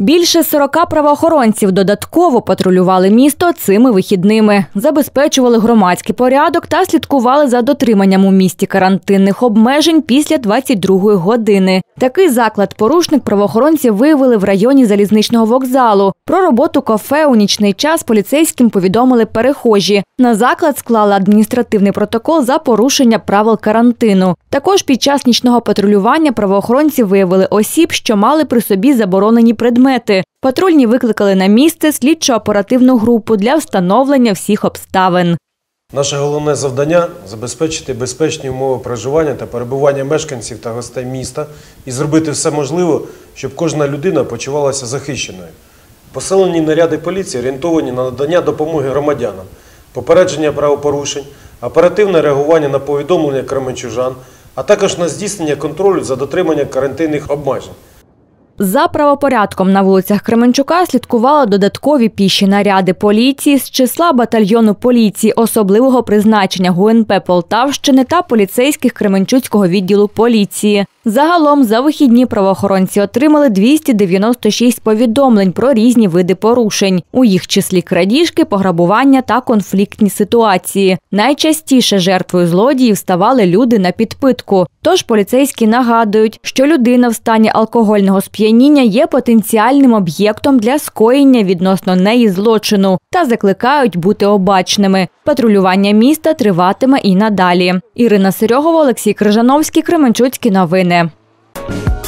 Більше 40 правоохоронців додатково патрулювали місто цими вихідними, забезпечували громадський порядок та слідкували за дотриманням у місті карантинних обмежень після 22-ї години. Такий заклад-порушник правоохоронці виявили в районі залізничного вокзалу. Про роботу кафе у нічний час поліцейським повідомили перехожі. На заклад склали адміністративний протокол за порушення правил карантину. Також під час нічного патрулювання правоохоронці виявили осіб, що мали при собі заборонені предмети. Патрульні викликали на місце слідчо-оперативну групу для встановлення всіх обставин. Наше головне завдання – забезпечити безпечні умови проживання та перебування мешканців та гостей міста і зробити все можливе, щоб кожна людина почувалася захищеною. Посилені наряди поліції орієнтовані на надання допомоги громадянам, попередження правопорушень, оперативне реагування на повідомлення кременчужан, а також на здійснення контролю за дотриманням карантинних обмежень. За правопорядком на вулицях Кременчука слідкували додаткові піші наряди поліції з числа батальйону поліції особливого призначення ГУНП Полтавщини та поліцейських Кременчуцького відділу поліції. Загалом за вихідні правоохоронці отримали 296 повідомлень про різні види порушень. У їх числі крадіжки, пограбування та конфліктні ситуації. Найчастіше жертвою злодіїв ставали люди на підпитку. Тож поліцейські нагадують, що людина в стані алкогольного сп'яніння є потенціальним об'єктом для скоєння відносно неї злочину та закликають бути обачними. Патрулювання міста триватиме і надалі. Ірина Серьогова, Олексій Крижановський, Кременчуцькі новини.